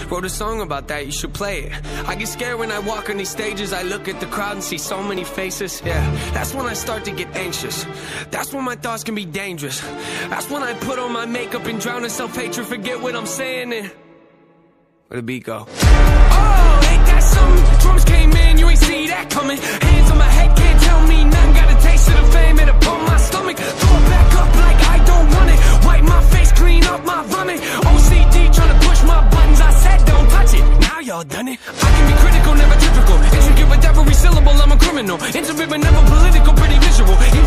Wrote a song about that, you should play it. I get scared when I walk on these stages. I look at the crowd and see so many faces. Yeah, that's when I start to get anxious. That's when my thoughts can be dangerous. That's when I put on my makeup and drown in self-hatred. Forget what I'm saying and where the beat go? Oh, ain't that something? Drums came in, you ain't see that coming. Hands on my head, can't tell me nothing. Got a taste of the fame, it'll pump my stomach. Throw it back up like I don't want it. Wipe my face, clean up my vomit. OCD tryna push my buttons, I said don't touch it. Now y'all done it. I can be critical, never typical. Intricate with every syllable, I'm a criminal. Intimate but never political, pretty visual.